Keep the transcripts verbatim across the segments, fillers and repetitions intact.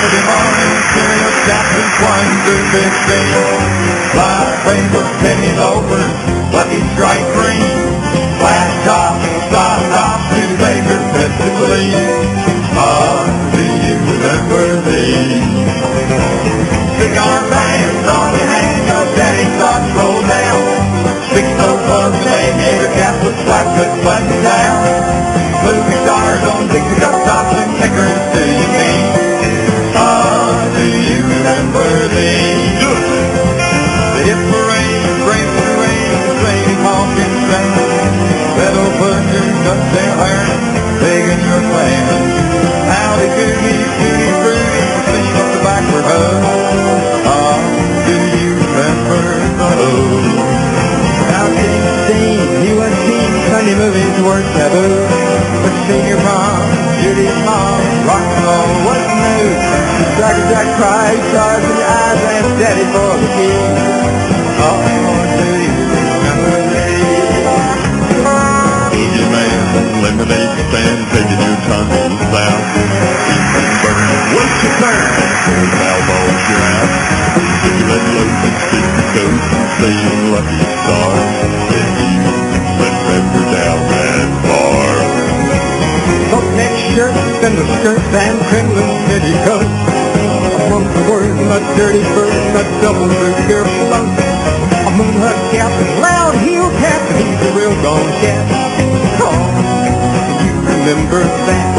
Saturday morning, cereal Captain one through fifteen. Fly rainbow penny loafers, lucky strike green. Flat top, stop top, two bakers, Pepsi Please. Ah, do you remember these? Cigar bands on your hand, your daddy thoughts roll down. Six low clubs, aviator cap with flat cut button down. Movie stars on Dixie cup tops and kickers, do you mean? Ah, do you remember these? The hip parade, brave parade, trading honking sound. Pedal pushers, ducktail hair, digging your plan. Howdy goody, goody fruity, sing up the backward hug. Ah, do you remember those? Now sixteen, he was seen Sunday movies were taboo. But senior prom, Judy's mom, rock and roll was new. Jack Jack cried, stars in your eyes, and daddy for the key. Oh, do you remember these? Easy man, lemonade stand, taking your tonsils out. Burn, what's your turn? Elbows your ass. Cigarette loads and stick to coat, saying lucky stars. If you remember down that bar. Boat neck shirts, spindle skirts, and crimson petticoats. Among the words, not dirty bird, not double through your float. A moon hut cap, loud heel cap, he's a real gone cat. Oh, you remember that?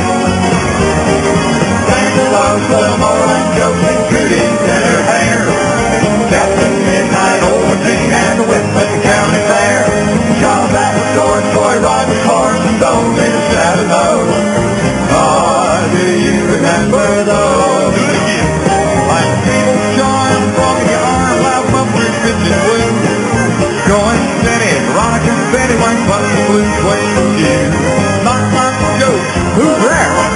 Santa Claus, little more like jokes and goodies in her hair. Captain Midnight, old thing, and the whip at the county fair. Shaw back with George, boy, Roger's horse, and don't be a shadow those. Ah, do you remember those? Like Steve Charm, throwing your arm, loud bumpers, pitching blue. Going steady, Veronica Betty, white button, blue suede shoes. Knock, knock, joke, who's there?